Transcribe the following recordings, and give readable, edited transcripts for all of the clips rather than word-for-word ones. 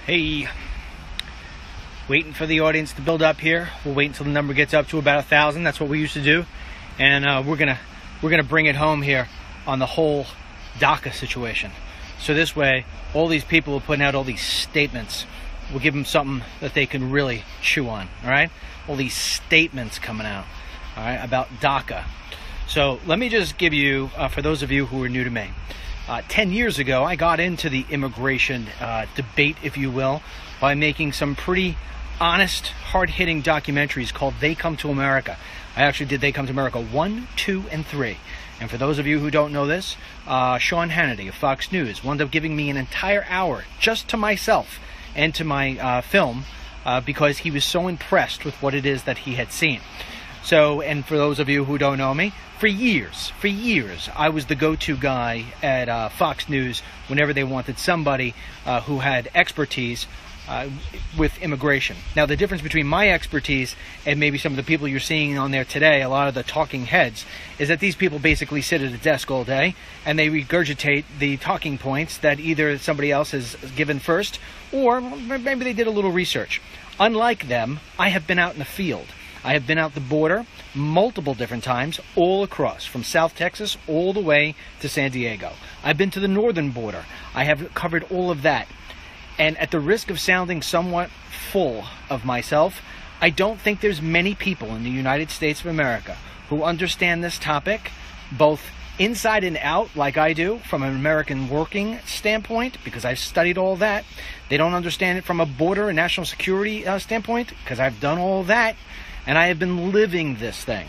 Hey, waiting for the audience to build up here. We'll wait until the number gets up to about 1,000. That's what we used to do, and we're gonna bring it home here on the whole DACA situation. So this way, all these people are putting out all these statements. We'll give them something that they can really chew on. All right, all these statements coming out. All right, about DACA. So let me just give you, for those of you who are new to me. 10 years ago, I got into the immigration debate, if you will, by making some pretty honest, hard-hitting documentaries called They Come to America. I actually did They Come to America 1, 2, and 3. And for those of you who don't know this, Sean Hannity of Fox News wound up giving me an entire hour just to myself and to my film because he was so impressed with what it is that he had seen. So, and for those of you who don't know me, for years, I was the go-to guy at Fox News whenever they wanted somebody who had expertise with immigration. Now, the difference between my expertise and maybe some of the people you're seeing on there today, a lot of the talking heads, is that these people basically sit at a desk all day and they regurgitate the talking points that either somebody else has given first or maybe they did a little research. Unlike them, I have been out in the field. I have been out the border multiple different times, all across, from South Texas all the way to San Diego. I've been to the northern border. I have covered all of that. And at the risk of sounding somewhat full of myself, I don't think there's many people in the United States of America who understand this topic, both inside and out, like I do, from an American working standpoint, because I've studied all that. They don't understand it from a border and national security standpoint, because I've done all that. And I have been living this thing.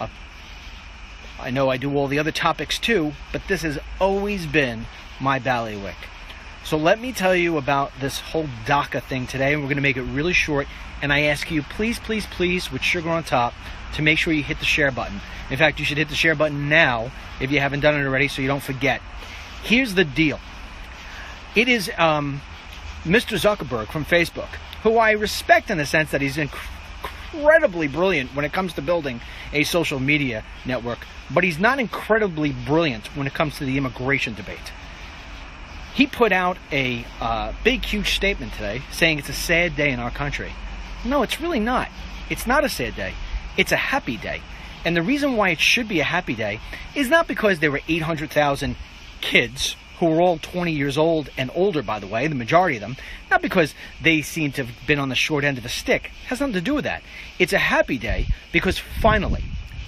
I know I do all the other topics too, but this has always been my bailiwick. So let me tell you about this whole DACA thing today, and we're going to make it really short. And I ask you, please, please, please, with sugar on top, to make sure you hit the share button. In fact, you should hit the share button now if you haven't done it already, so you don't forget. Here's the deal. It is Mr. Zuckerberg from Facebook, who I respect in the sense that he's incredibly brilliant when it comes to building a social media network, but he's not incredibly brilliant when it comes to the immigration debate. He put out a big, huge statement today saying it's a sad day in our country. No, it's really not. It's not a sad day. It's a happy day. And the reason why it should be a happy day is not because there were 800,000 kids who were all 20 years old and older, by the way, the majority of them, not because they seem to have been on the short end of a stick. It has nothing to do with that. It's a happy day because finally,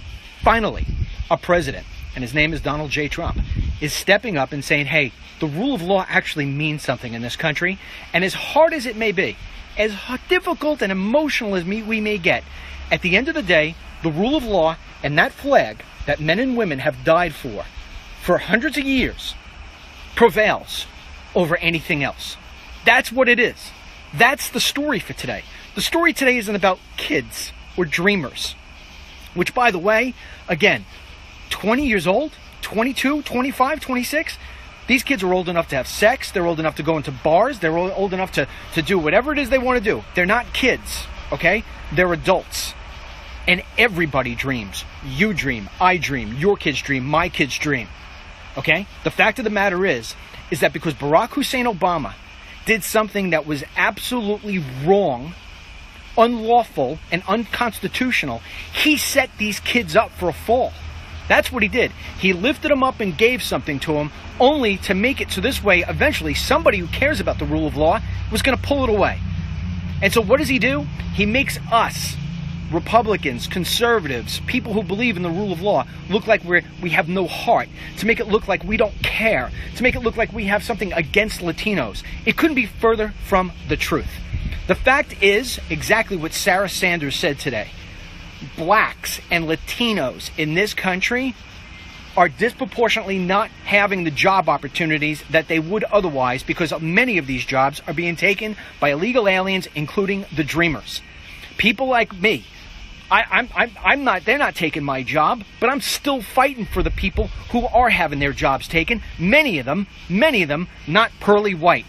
a president, and his name is Donald J. Trump, is stepping up and saying, hey, the rule of law actually means something in this country, and as hard as it may be, as difficult and emotional as we may get, at the end of the day, the rule of law and that flag that men and women have died for hundreds of years, prevails over anything else. That's what it is. That's the story for today. The story today isn't about kids or dreamers, which, by the way, again, 20 years old, 22, 25, 26, these kids are old enough to have sex. They're old enough to go into bars. They're old enough to do whatever it is they want to do. They're not kids, okay? They're adults. And everybody dreams. You dream. I dream. Your kids dream. My kids dream. Okay? The fact of the matter is that because Barack Hussein Obama did something that was absolutely wrong, unlawful, and unconstitutional, he set these kids up for a fall. That's what he did. He lifted them up and gave something to them only to make it so this way, eventually, somebody who cares about the rule of law was going to pull it away. And so what does he do? He makes us, Republicans, conservatives, people who believe in the rule of law, look like we have no heart, to make it look like we don't care, to make it look like we have something against Latinos. It couldn't be further from the truth. The fact is exactly what Sarah Sanders said today. Blacks and Latinos in this country are disproportionately not having the job opportunities that they would otherwise because many of these jobs are being taken by illegal aliens, including the dreamers. People like me, they're not taking my job, but I'm still fighting for the people who are having their jobs taken. Many of them not pearly white.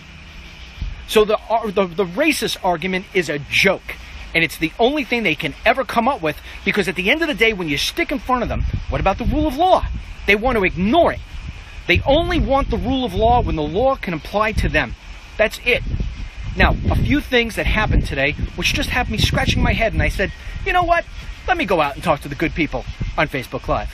So the racist argument is a joke. And it's the only thing they can ever come up with, because at the end of the day, when you stick in front of them, what about the rule of law? They want to ignore it. They only want the rule of law when the law can apply to them. That's it. Now, a few things that happened today, which just had me scratching my head, and I said, you know what? Let me go out and talk to the good people on Facebook Live.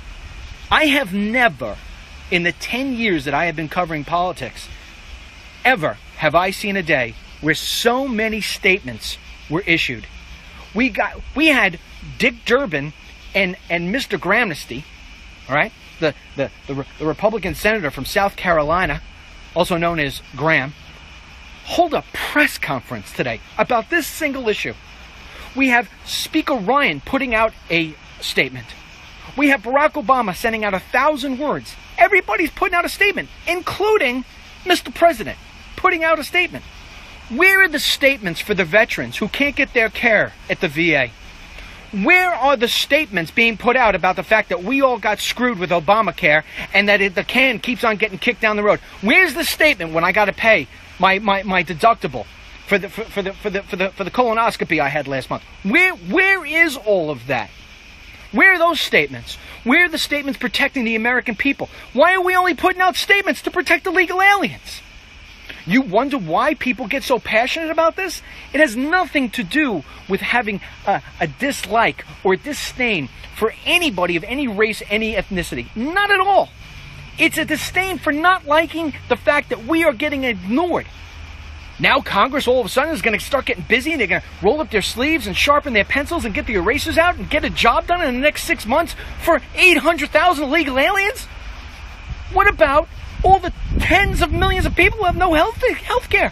I have never, in the 10 years that I have been covering politics, ever have I seen a day where so many statements were issued. We had Dick Durbin and Mr. Gramnesty, all right, the Republican senator from South Carolina, also known as Graham, hold a press conference today about this single issue. We have Speaker Ryan putting out a statement. We have Barack Obama sending out 1,000 words. Everybody's putting out a statement, including Mr. President putting out a statement. Where are the statements for the veterans who can't get their care at the VA? Where are the statements being put out about the fact that we all got screwed with Obamacare and that the can keeps on getting kicked down the road? Where's the statement when I got to pay my deductible for the colonoscopy I had last month? Where is all of that? Where are those statements? Where are the statements protecting the American people? Why are we only putting out statements to protect illegal aliens? You wonder why people get so passionate about this? It has nothing to do with having a dislike or disdain for anybody of any race, any ethnicity. Not at all. It's a disdain for not liking the fact that we are getting ignored. Now Congress all of a sudden is going to start getting busy, and they're going to roll up their sleeves and sharpen their pencils and get the erasers out and get a job done in the next 6 months for 800,000 illegal aliens? What about all the tens of millions of people who have no health care?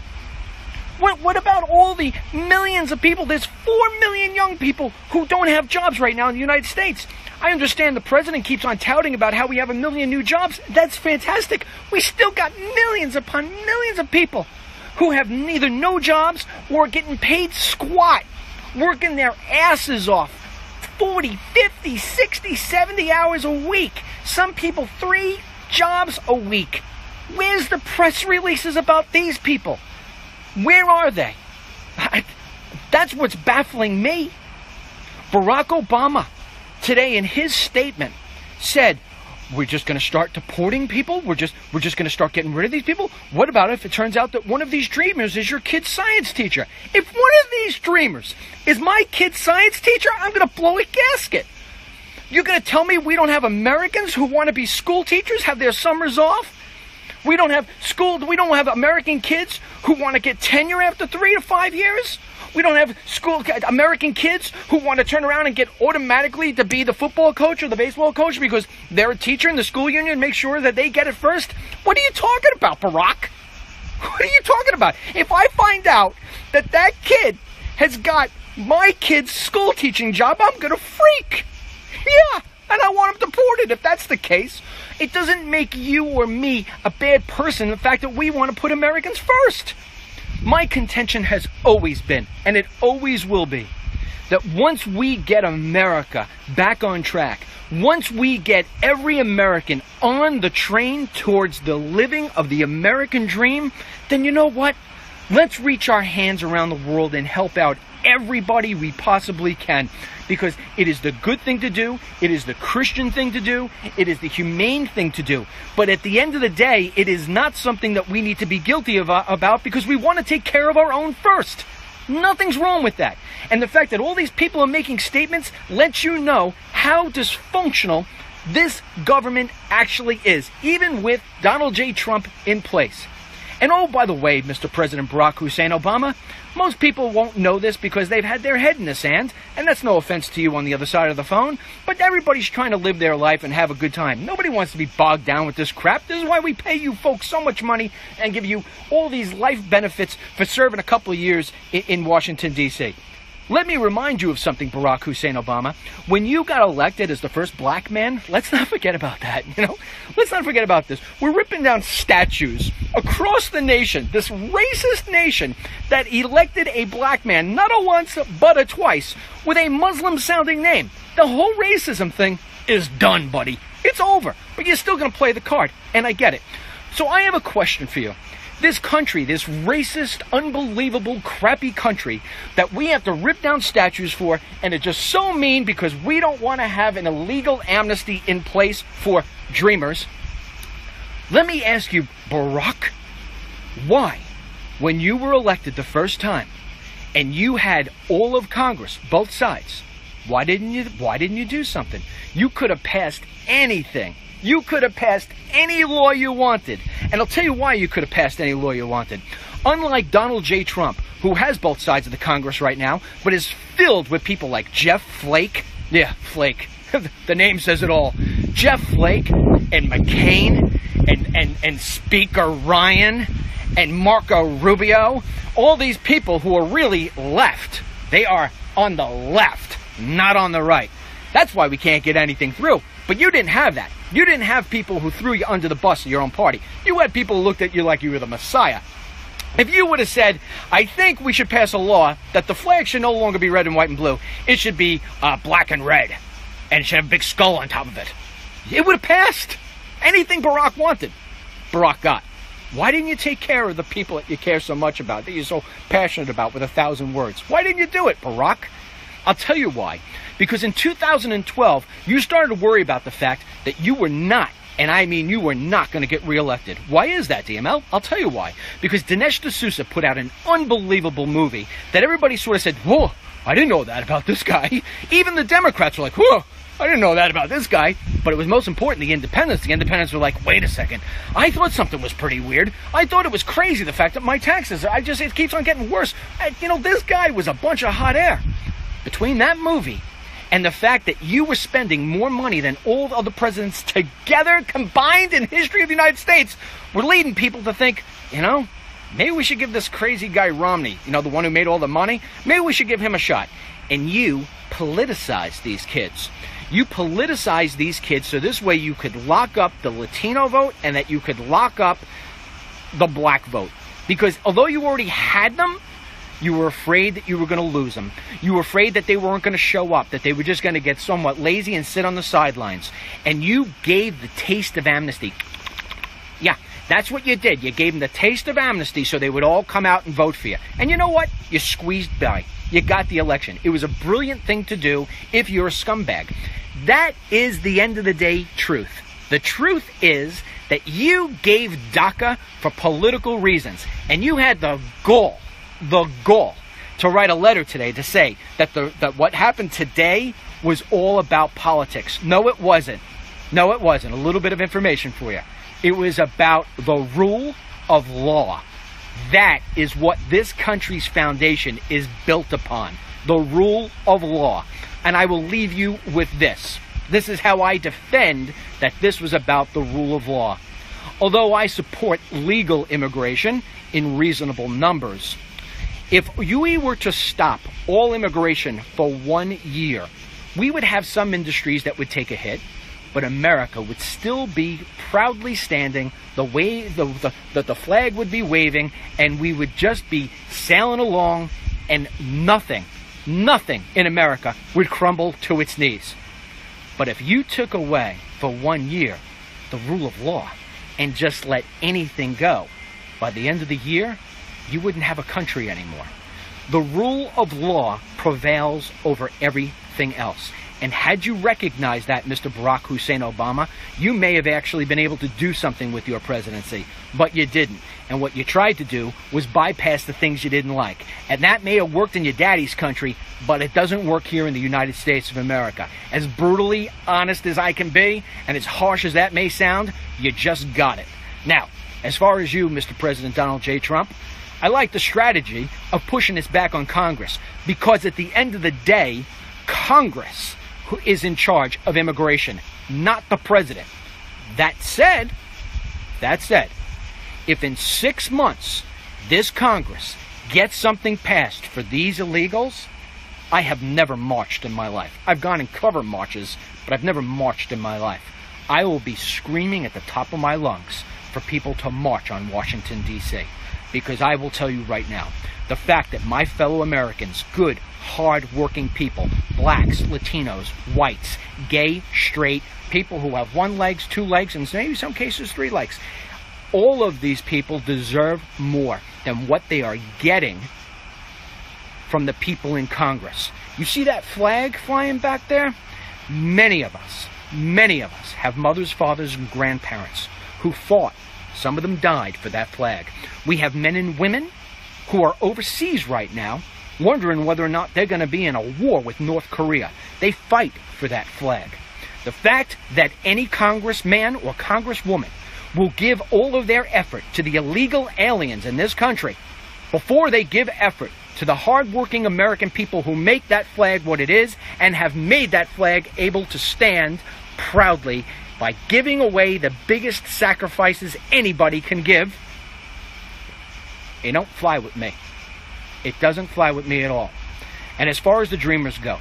What about all the millions of people? There's 4 million young people who don't have jobs right now in the United States. I understand the president keeps on touting about how we have 1 million new jobs. That's fantastic. We still got millions upon millions of people who have neither no jobs or getting paid squat, working their asses off 40, 50, 60, 70 hours a week. Some people 3 jobs a week. Where's the press releases about these people? Where are they? That's what's baffling me. Barack Obama today in his statement said, we're just going to start deporting people? We're just going to start getting rid of these people? What about if it turns out that one of these dreamers is your kid's science teacher? If one of these dreamers is my kid's science teacher, I'm going to blow a gasket. You're going to tell me we don't have Americans who want to be school teachers, have their summers off? We don't have American kids who want to get tenure after 3 to 5 years? We don't have American kids who want to turn around and get automatically to be the football coach or the baseball coach because they're a teacher in the school union and make sure that they get it first? What are you talking about, Barack? What are you talking about? If I find out that that kid has got my kid's school teaching job, I'm going to freak. Yeah, and I want him deported if that's the case. It doesn't make you or me a bad person, the fact that we want to put Americans first. My contention has always been, and it always will be, that once we get America back on track, once we get every American on the train towards the living of the American dream, then you know what? Let's reach our hands around the world and help out everybody we possibly can, because it is the good thing to do, it is the Christian thing to do, it is the humane thing to do. But at the end of the day, it is not something that we need to be guilty about, because we want to take care of our own first. Nothing's wrong with that. And the fact that all these people are making statements lets you know how dysfunctional this government actually is, even with Donald J. Trump in place. And oh, by the way, Mr. President Barack Hussein Obama, most people won't know this because they've had their head in the sand, and that's no offense to you on the other side of the phone, but everybody's trying to live their life and have a good time. Nobody wants to be bogged down with this crap. This is why we pay you folks so much money and give you all these life benefits for serving a couple of years in Washington, D.C. Let me remind you of something, Barack Hussein Obama. When you got elected as the first black man, let's not forget about that, Let's not forget about this. We're ripping down statues across the nation, this racist nation that elected a black man, not a once, but a twice, with a Muslim-sounding name. The whole racism thing is done, buddy. It's over. But you're still going to play the card, and I get it. So I have a question for you. This country, this racist, unbelievable, crappy country that we have to rip down statues for, and it's just so mean because we don't want to have an illegal amnesty in place for dreamers. Let me ask you, Barack, why when you were elected the first time and you had all of Congress, both sides, why didn't you do something? You could have passed anything. You could have passed any law you wanted. And I'll tell you why you could have passed any law you wanted. Unlike Donald J. Trump, who has both sides of the Congress right now, but is filled with people like Jeff Flake. Yeah, Flake. The name says it all. Jeff Flake and McCain and Speaker Ryan and Marco Rubio. All these people who are really left. They are on the left, not on the right. That's why we can't get anything through. But you didn't have that. You didn't have people who threw you under the bus of your own party. You had people who looked at you like you were the Messiah. If you would have said, I think we should pass a law that the flag should no longer be red and white and blue. It should be black and red. And it should have a big skull on top of it. It would have passed. Anything Barack wanted, Barack got. Why didn't you take care of the people that you care so much about, that you're so passionate about with 1,000 words? Why didn't you do it, Barack? I'll tell you why. Because in 2012, you started to worry about the fact that you were not, and I mean you were not going to get reelected. Why is that, DML? I'll tell you why. Because Dinesh D'Souza put out an unbelievable movie that everybody sort of said, whoa, I didn't know that about this guy. Even the Democrats were like, whoa, I didn't know that about this guy. But it was most important, the independents. The independents were like, wait a second. I thought something was pretty weird. I thought it was crazy, the fact that my taxes, it keeps on getting worse. This guy was a bunch of hot air. Between that movie and the fact that you were spending more money than all the other presidents together, combined in history of the United States, were leading people to think, maybe we should give this crazy guy Romney, the one who made all the money, maybe we should give him a shot. And you politicized these kids. You politicized these kids so this way you could lock up the Latino vote and that you could lock up the black vote. Because although you already had them, you were afraid that you were going to lose them. You were afraid that they weren't going to show up, that they were just going to get somewhat lazy and sit on the sidelines. And you gave the taste of amnesty. Yeah, that's what you did. You gave them the taste of amnesty so they would all come out and vote for you. And you know what? You squeezed by. You got the election. It was a brilliant thing to do if you're a scumbag. That is the end of the day truth. The truth is that you gave DACA for political reasons. And you had the gall to write a letter today to say that that what happened today was all about politics. No, it wasn't. No, it wasn't. A little bit of information for you. It was about the rule of law. That is what this country's foundation is built upon. The rule of law. And I will leave you with this. This is how I defend that this was about the rule of law. Although I support legal immigration in reasonable numbers, if we were to stop all immigration for 1 year, we would have some industries that would take a hit, but America would still be proudly standing, the flag would be waving, and we would just be sailing along, and nothing in America would crumble to its knees. But if you took away for 1 year the rule of law and just let anything go, by the end of the year, you wouldn't have a country anymore. The rule of law prevails over everything else. And had you recognized that, Mr. Barack Hussein Obama, you may have actually been able to do something with your presidency, but you didn't. And what you tried to do was bypass the things you didn't like. And that may have worked in your daddy's country, but it doesn't work here in the United States of America. As brutally honest as I can be, and as harsh as that may sound, you just got it. Now, as far as you, Mr. President Donald J. Trump, I like the strategy of pushing this back on Congress, because at the end of the day, Congress who is in charge of immigration, not the president. That said, if in 6 months this Congress gets something passed for these illegals, I have never marched in my life. I've gone in cover marches, but I've never marched in my life. I will be screaming at the top of my lungs for people to march on Washington, D.C. Because I will tell you right now, the fact that my fellow Americans, good, hard-working people, blacks, Latinos, whites, gay, straight, people who have 1 leg, 2 legs, and maybe some cases 3 legs, all of these people deserve more than what they are getting from the people in Congress. You see that flag flying back there? Many of us have mothers, fathers, and grandparents who fought. Some of them died for that flag. We have men and women who are overseas right now, wondering whether or not they're going to be in a war with North Korea. They fight for that flag. The fact that any congressman or congresswoman will give all of their effort to the illegal aliens in this country before they give effort to the hardworking American people who make that flag what it is and have made that flag able to stand proudly by giving away the biggest sacrifices anybody can give, it don't fly with me. It doesn't fly with me at all. And as far as the dreamers go,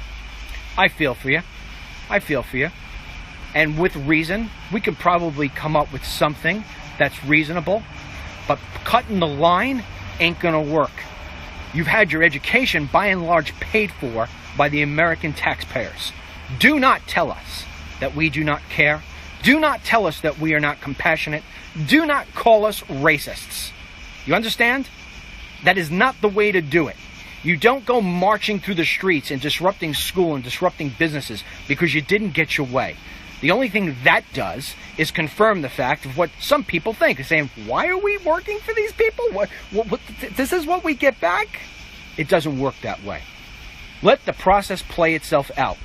I feel for you. I feel for you. And with reason, we could probably come up with something that's reasonable, but cutting the line ain't gonna work. You've had your education by and large paid for by the American taxpayers. Do not tell us that we do not care. Do not tell us that we are not compassionate. Do not call us racists. You understand? That is not the way to do it. You don't go marching through the streets and disrupting school and disrupting businesses because you didn't get your way. The only thing that does is confirm the fact of what some people think. They're saying, why are we working for these people? What, this is what we get back? It doesn't work that way. Let the process play itself out.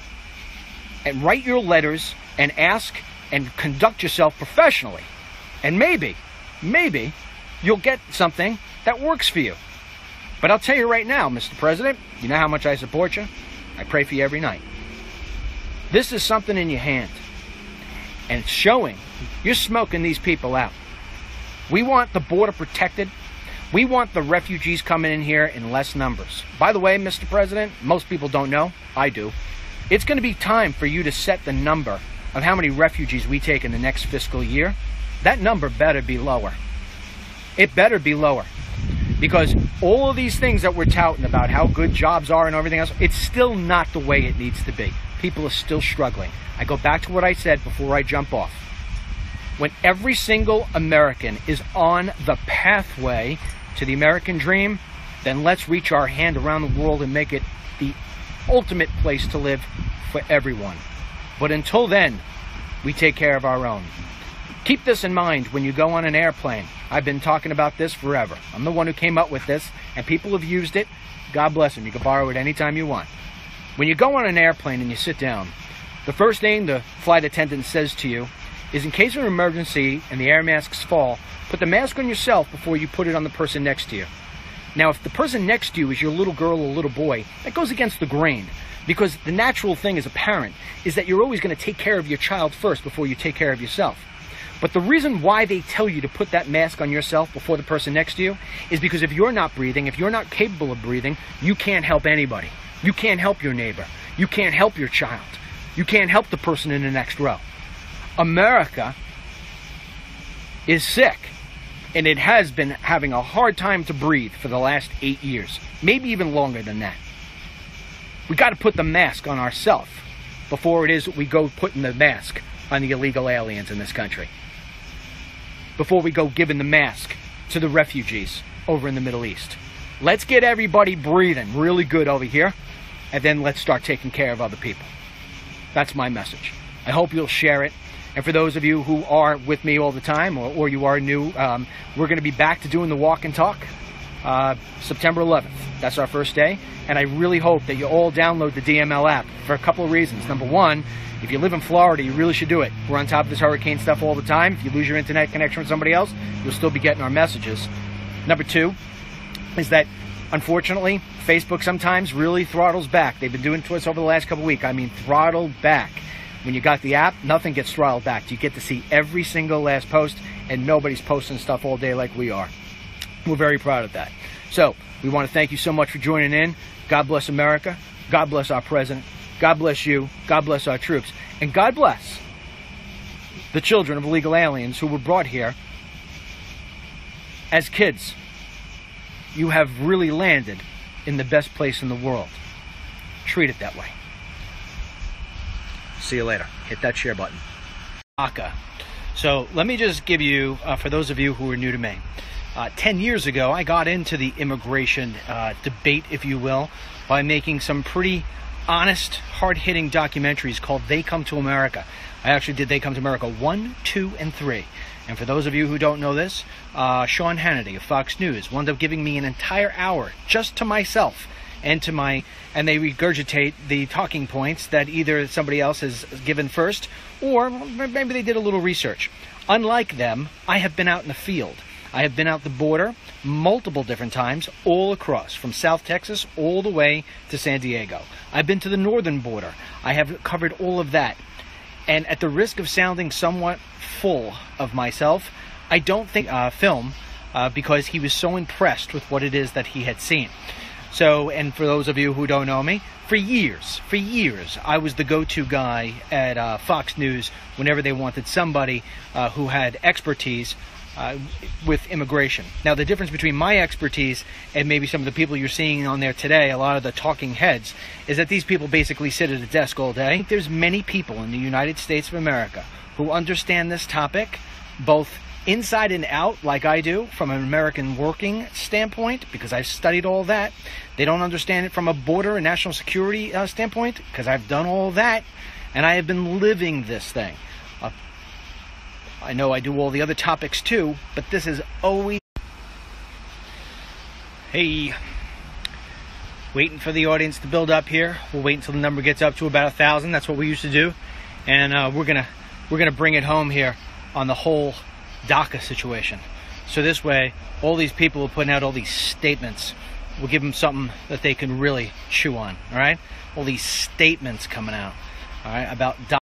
And write your letters and ask and conduct yourself professionally. And maybe you'll get something that works for you. But I'll tell you right now, Mr. President, you know how much I support you. I pray for you every night. This is something in your hand. And it's showing you're smoking these people out. We want the border protected. We want the refugees coming in here in less numbers. By the way, Mr. President, most people don't know. I do. It's going to be time for you to set the number of how many refugees we take in the next fiscal year. That number better be lower. It better be lower. Because all of these things that we're touting about how good jobs are and everything else, it's still not the way it needs to be. People are still struggling. I go back to what I said before I jump off. When every single American is on the pathway to the American dream, then let's reach our hand around the world and make it the ultimate place to live for everyone. But until then, we take care of our own. Keep this in mind when you go on an airplane. I've been talking about this forever. I'm the one who came up with this, and people have used it. God bless them. You can borrow it anytime you want. When you go on an airplane and you sit down, the first thing the flight attendant says to you is, in case of an emergency and the air masks fall, put the mask on yourself before you put it on the person next to you. Now, if the person next to you is your little girl or little boy, that goes against the grain. Because the natural thing as a parent is that you're always going to take care of your child first before you take care of yourself. But the reason why they tell you to put that mask on yourself before the person next to you is because if you're not breathing, if you're not capable of breathing, you can't help anybody. You can't help your neighbor. You can't help your child. You can't help the person in the next row. America is sick, and it has been having a hard time to breathe for the last 8 years, maybe even longer than that. We got to put the mask on ourselves before it is we go putting the mask on the illegal aliens in this country. Before we go giving the mask to the refugees over in the Middle East. Let's get everybody breathing really good over here, and then let's start taking care of other people. That's my message. I hope you'll share it. And for those of you who are with me all the time, or you are new, we're going to be back to doing the walk and talk September 11th. That's our first day. And I really hope that you all download the DML app for a couple of reasons. Number one, if you live in Florida, you really should do it. We're on top of this hurricane stuff all the time. If you lose your internet connection with somebody else, you'll still be getting our messages. Number two is that, unfortunately, Facebook sometimes really throttles back. They've been doing it to us over the last couple of weeks. I mean, throttled back. When you got the app, nothing gets throttled back. You get to see every single last post, and nobody's posting stuff all day like we are. We're very proud of that. So, we want to thank you so much for joining in. God bless America. God bless our president. God bless you. God bless our troops. And God bless the children of illegal aliens who were brought here as kids. You have really landed in the best place in the world. Treat it that way. See you later. Hit that share button. DACA. So let me just give you, for those of you who are new to me, 10 years ago, I got into the immigration debate, if you will, by making some pretty honest, hard-hitting documentaries called They Come to America. I actually did They Come to America 1, 2, and 3. And for those of you who don't know this, Sean Hannity of Fox News wound up giving me an entire hour just to myself and they regurgitate the talking points that either somebody else has given first, or maybe they did a little research. Unlike them, I have been out in the field. I have been out the border multiple different times, all across, from South Texas all the way to San Diego. I've been to the northern border. I have covered all of that. And at the risk of sounding somewhat full of myself, I don't think film because he was so impressed with what it is that he had seen. So, and for those of you who don't know me, for years, I was the go-to guy at Fox News whenever they wanted somebody who had expertise with immigration. Now, the difference between my expertise and maybe some of the people you're seeing on there today, a lot of the talking heads, is that these people basically sit at a desk all day. I think there's many people in the United States of America who understand this topic, both inside and out, like I do, from an American working standpoint, because I've studied all that. They don't understand it from a border and national security standpoint, because I've done all that, and I have been living this thing. I know I do all the other topics too, but this is always... Hey, waiting for the audience to build up here. We'll wait until the number gets up to about 1,000. That's what we used to do, and we're gonna bring it home here on the whole DACA situation. So this way, all these people who are putting out all these statements, we'll give them something that they can really chew on. All right, all these statements coming out, all right, about DACA.